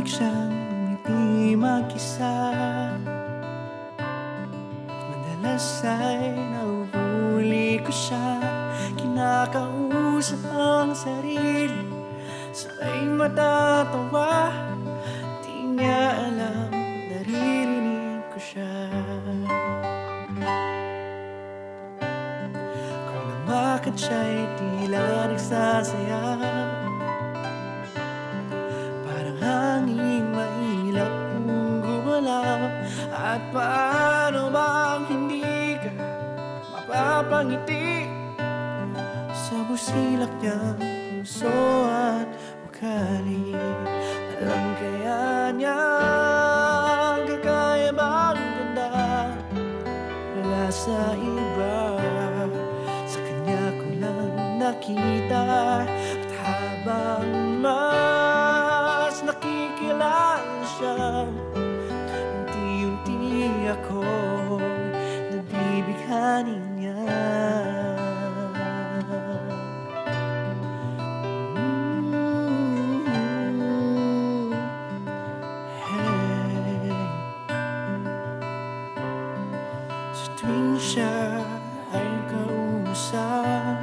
tahimik siyang ngumiti mag-isa. Madalas ay nahuhuli ko siya, kinakausap ang sarili, sabay matatawa. Di niya alam, naririnig ko siya. Kung lumakad siya'y tila nagsasaya, parang hangin mailap kung gumalaw. At paano bang hindi ka mapapangiti sa busilak niyang puso at ugali? Alam kaya niya ang kakaibang ganda wala sa iba, sa kanya ko lang nakita. At habang mas nakikilala siya, unti-unti ako'y nabibighanin niya. Sa tuwing siya ay kausap,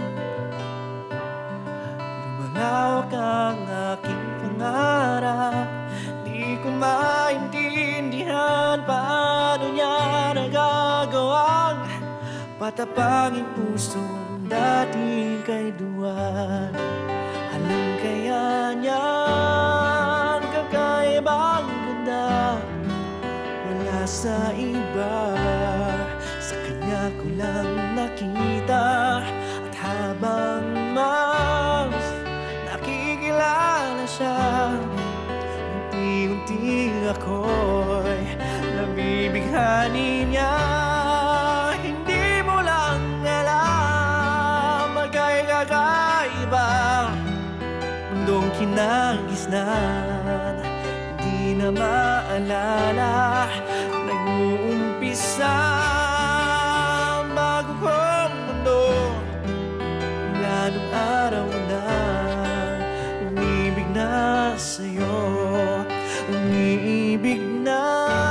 lumalawak ang aking pangarap. Di ko maintindihan paano niya nagagawang patapangin pusong dating kay duwan. Alam kaya niya ang kakaibang ganda wala sa iba, sa kanya ko lang nakita. At habang mas nakikilala siya, unti-unti ako'y nabibighanin niya. Hindi mo lang alam, magkakaiba mundong kinagisnan. Di na maalala, nag-uumpisa ang bago kong mundo mula nung araw na umibig na sa'yo. Umiibig na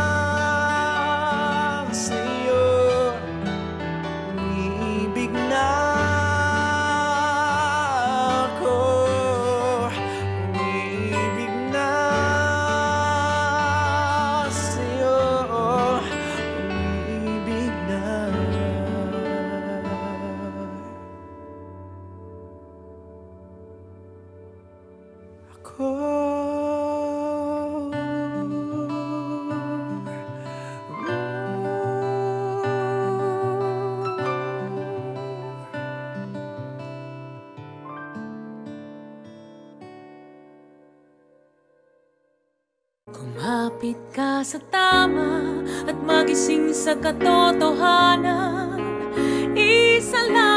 sa'yo, umiibig na ako, umiibig na sa'yo, umiibig na ako. Kumapit ka sa tama at magising sa katotohanan. Isa lang